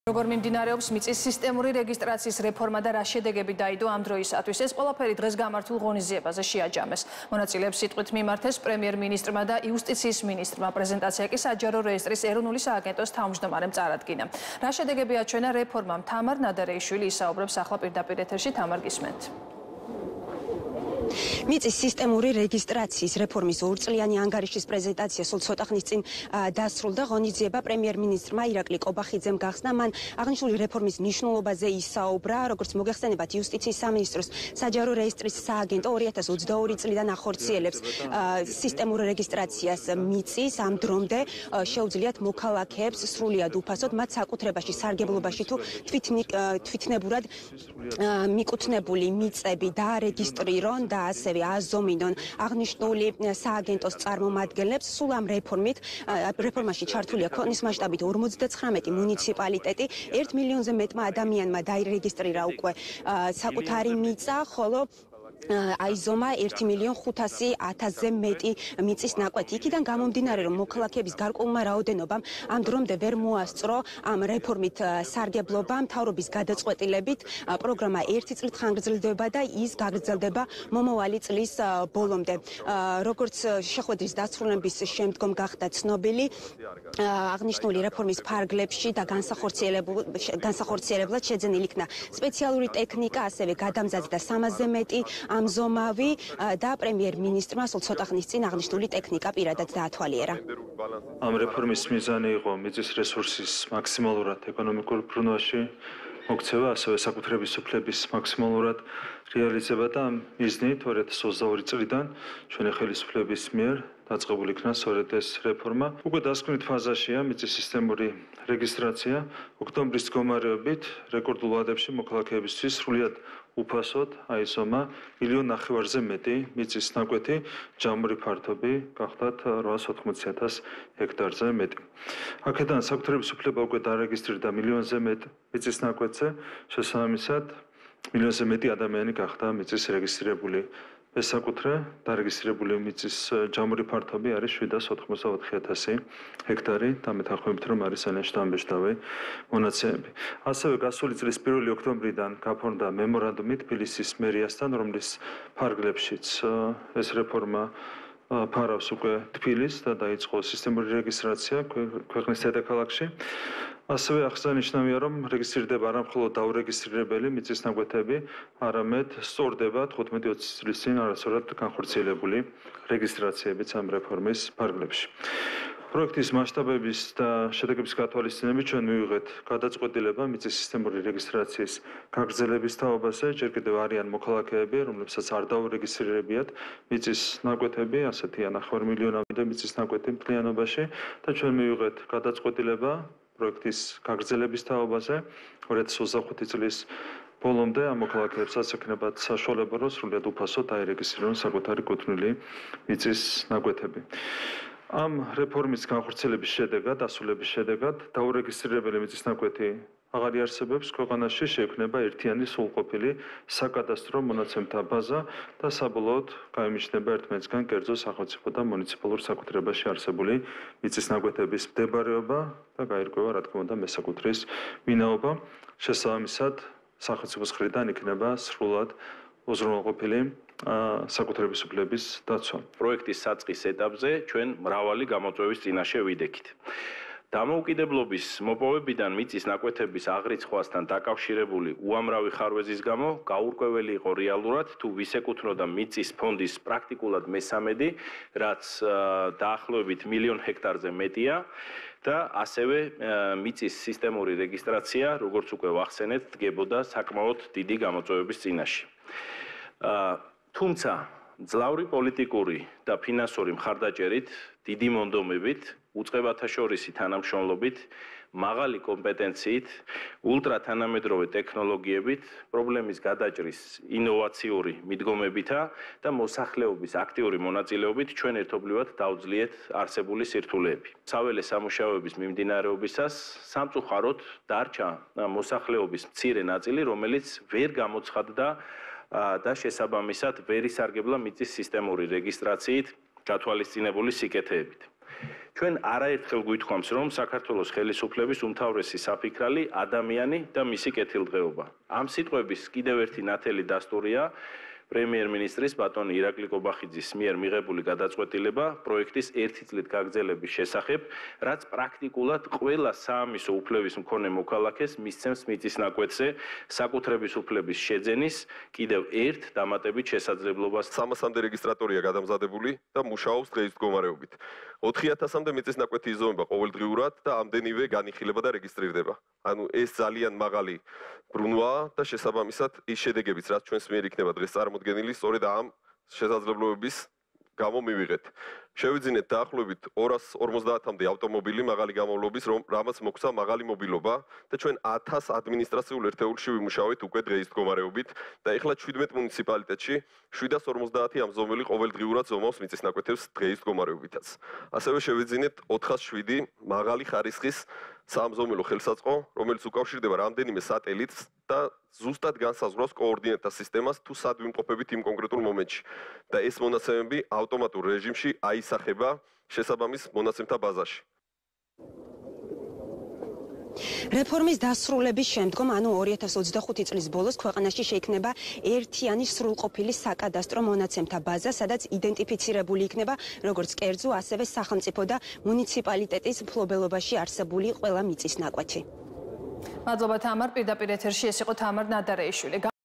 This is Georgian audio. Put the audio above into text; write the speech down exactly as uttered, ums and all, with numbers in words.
Როგორ მიმდინარეობს მიწის სისტემური რეგისტრაციის რეფორმა და რა შედეგები დაიდო ამ დროისათვის. ეს ყველაფერი დღეს გამართულ ღონისძიებაზე შეაჯამეს. მონაწილეებს სიტყვით მიმართეს პრემიერ-მინისტრმა და იუსტიციის მინისტრმა. პრეზენტაცია კი საჯარო რეესტრის ეროვნული სააგენტოს თავმჯდომარემ წარადგინა. რა შედეგები აჩვენა რეფორმამ? თამარ ნადარეიშვილი ისაუბრებს ახლა პირდაპირ ეთერში. თამარ, გისმენთ. მიწის სისტემური რეგისტრაციის რეფორმის ორწლიანი ანგარიშის პრეზენტაცია სულ ცოტა ხნის წინ დასრულდა. ღონისძიება პრემიერ-მინისტრმა ირაკლი კობახიძემ გახსნა. მან აღნიშნული რეფორმის მნიშვნელობაზე ისაუბრა. როგორც მოგეხსენებათ, იუსტიციის სამინისტროს საჯარო რეესტრის სააგენტო ორი ათას ოცდაორი წლიდან ახორციელებს სისტემურ რეგისტრაციას მიწის. ამ დრომდე შეუძლიათ მოქალაქეებს სრულად უფასოდ მათ საკუთრებაში, სარგებლობაში თუ თვითნებურად მიკუთვნებული მიწები დაარეგისტრირონ და ასევე აზომინონ აღნიშნული სააგენტოს წარმომადგენლებს. სულ ამ რეფორმით რეფორმაში ჩართულია ქვეყნის მასშტაბით ორმოცდაცხრამეტი მუნიციპალიტეტი. ერთ მილიონზე მეტმა ადამიანმა დაირეგისტრირა უკვე საკუთარი მიწა, ხოლო აიზომა ერთი მილიონ ხუთასი ათასზე მეტი მიწის ნაკვეთი. იქიდან გამომდინარე, რომ მოქალაქეების გარკვეულმა რაოდენობამ ამ დრომდე ვერ მოასწრო ამ რეფორმით სარგებლობა, მთავრობის გადაწყვეტილებით პროგრამა ერთი წლით ხანგრძლდება და ის გაგრძელდება მომავალი წლის ბოლომდე. როგორც შეხვედრის დასრულების შემდგომ გახდა ცნობილი, აღნიშნული რეფორმის ფარგლებში და განსახორციელებლად შეძენილი იქნა სპეციალური ტექნიკა, ასევე გადამზადდა სამასზე მეტი ამზომავი და პრემიერ-მინისტრმა სულ ცოტა ხნის წინ აღნიშნული ტექნიკა პირადად დაათვალიერა. ამ რეფორმის მიზანი იყო მიწის რესურსის მაქსიმალურად ეკონომიკურ ბრუნვაში მოქცევა, ასევე საკუთრების უფლების მაქსიმალურად რეალიზება და ამ მიზნით ორი ათას ოცდაორი წლიდან ჩვენი ხელისუფლების მიერ დაწყებული იქნა სწორედ ეს რეფორმა. უკვე დასკვნით ფაზაშია მიწის სისტემური რეგისტრაცია. ოქტომბრის მდგომარეობით რეკორდულ ვადებში მოქალაქეებისთვის სრულად უფასოდ აიზომა მილიონ ნახევარზე მეტი მიწის ნაკვეთი, ჯამური ფართობი გახდათ რვაას ოთხმოცი ათას ჰექტარზე მეტი. აქედან საკუთრების უფლება უკვე დარეგისტრირდა მილიონზე მეტ მიწის ნაკვეთზე, შესაბამისად მილიონზე მეტი ადამიანი გახდა მიწის რეგისტრირებული. ესაკუთრე დარეგისტრირებული მიწის ჯამური ფართობი არის შვიდას ოთხმოცდაოთხი ათასი ჰექტარი და მეთანხმებით, რომ არის ანაშტამბეშტავი მონაცემები. ასევე გასული წლის პირველი ოქტომბრიდან გაფორმდა მემორანდუმი თბილისის მერიასთან, რომლის ფარგლებშიც ეს რეფორმა ფარავს უკვე თბილისს და დაიწყო სისტემური რეგისტრაცია ქვეყნის დედაქალაქში. ასევე აღსანიშნავია, რომ რეგისტრირდება არა მხოლოდ დაურეგისტრირებელი მიწის ნაკვეთები, არამედ სწორდება თხუთმეტი ოცი წლის წინ არასწორად განხორციელებული რეგისტრაციებიც ამ რეფორმის ფარგლებში. პროექტის მასშტაბების და შედეგების გათვალისწინებით ჩვენ მივიღეთ გადაწყვეტილება მიწის სისტემური რეგისტრაციის გაგრძელების თაობაზე. ჯერ კიდევ არიან მოქალაქეები, რომლებსაც არ დაურეგისტრირებიათ მიწის ნაკვეთები, ასეთია ნახევარ მილიონამდე მიწის ნაკვეთი მთლიანობაში და ჩვენ მივიღეთ გადაწყვეტილება პროექტის გაგრძელების თაობაზე. ორი ათას ოცდახუთი წლის ბოლომდე ამ მოქალაქეებსაც ექნებათ საშუალება, რომ სრულად უფასოდ დაერეგისტრირონ საკუთარი კუთვნილი მიწის ნაკვეთები. ამ რეფორმის განხორციელების შედეგად, დასრულების შედეგად, დაურეგისტრირებელი მიწის ნაკვეთი აღარ იარსებებს ქვეყანაში, შეექმნება ერთიანი სრულყოფილი საკადასტრო მონაცემთა ბაზა და საბოლოოდ გაიმიჯნება ერთმანეთისგან კერძო სახელმწიფო და მუნიციპალურ საკუთრებაში არსებული მიწის ნაკვეთების მდებარეობა და გაირკვევა, რა თქმა უნდა, მესაკუთრის ვინაობა. შესაბამისად, სახელმწიფოს მხრიდან იქნება სრულად უზრუნველყოფილი საკუთრების უფლების დაცვა. პროექტის საწყის ეტაპზე ჩვენ მრავალი გამოწვევის წინაშე ვიდექით. დამოუკიდებლობის მოპოვებიდან მიწის ნაკვეთების აღრიცხვასთან დაკავშირებული უამრავი ხარვეზის გამო გაურკვეველი იყო რეალურად თუ ვის ეკუთვნოდა მიწის ფონდის პრაქტიკულად მესამედი, რაც დაახლოებით მილიონ ჰექტარზე მეტია და ასევე მიწის სისტემური რეგისტრაცია, როგორც უკვე ვახსენეთ, დგებოდა საკმაოდ დიდი გამოწვევების წინაშე. თუმცა ძლავრი პოლიტიკური და ფინანსური მხარდაჭერით, დიდი მონდომებით, უწყებათა შორისი თანამშრომლობით, მაღალი კომპეტენციით, ულტრათანამედროვე ტექნოლოგიებით, პრობლემის გადაჭრის ინოვაციური მიდგომებითა და მოსახლეობის აქტიური მონაწილეობით ჩვენ ერთობლივად დავძლიეთ არსებული სირთულეები. საველე სამუშაოების მიმდინარეობისას სამწუხაროდ დარჩა მოსახლეობის მცირე ნაწილი, რომელიც ვერ გამოცხადდა და შესაბამისად ვერ ისარგებლა მიწის სისტემური რეგისტრაციით გათვალისწინებული სიკეთეებით. ჩვენ არაერთხელ გვითხოვს, რომ საქართველოს ხელისუფლების უმთავრესი საფიქრალი ადამიანი და მისი კეთილდღეობა. ამ სიტყვების კიდევ ერთი ნათელი დასტურია პრემიერ-მინისტრის ბატონ ირაკლი კობახიძის მიერ მიღებული გადაწყვეტილება პროექტის ერთი წლით გაგრძელების შესახებ, რაც პრაქტიკულად ყველა საამისო უფლების მქონე მოქალაქეს მისცემს მიწის ნაკვეთზე საკუთრების უფლების შეძენის კიდევ ერთ დამატებით შესაძლებლობას. სამასამდე რეგისტრატორია გადამზადებული და მუშაობს დღეის მდგომარეობით. ოთხი ათასამდე მიწის ნაკვეთი იზომება ყოველდღიურად და ამდენივე განიხილება და რეგისტრირდება. ანუ ეს ძალიან მაღალი ბრუნვაა და შესაბამისად ის შედეგებიც, რაც ჩვენს მიერ იქნება დღეს წარმოდგენილი, სწორედ ამ შესაძლებლობების გამო მივიღეთ. შევიძინეთ დაახლოებით ორას ორმოცდაათამდე ავტომობილი მაღალი გამოვლობის, რომ რამაც მოგვცა მაღალი მობილობა და ჩვენ ათას ადმინისტრაციულ ერთეულში ვიმუშავეთ უკვე დღეის მდგომარეობით და ეხლა შვიდმეტ მუნიციპალიტეტში შვიდას ორმოცდაათი ამზომელი ყოველდღიურად ზომავს მიწის ნაკვეთებს დღეის მდგომარეობითაც. ასევე შევიძინეთ ოთხას შვიდი მაღალი ხარისხის საამზომელო ხელსაწყო, რომელიც უკავშირდება რამდენიმე სატელიტს და ზუსტად განსაზღვრავს კოორდინატთა სისტემას თუ სად ვიმყოფებით იმ კონკრეტულ მომენტში. და ეს მონაცემები ავტომატურ რეჟიმში აისახება შესაბამის მონაცემთა ბაზაში. რეფორმის დასრულების შემდგომ, ანუ ორი ათას ოცდახუთი წლის ბოლოს ქვეყანაში შეიქმნება ერთიანი სრულყოფილი საკადასტრო მონაცემთა ბაზა, სადაც იდენტიფიცირებული იქნება როგორც კერძო, ასევე სახელმწიფო და მუნიციპალიტეტის მფლობელობაში არსებული ყველა მიწის ნაკვეთი. მადლობა თამარ, პირდაპირ ეთერში ეს იყო თამარ ნადარეიშვილი.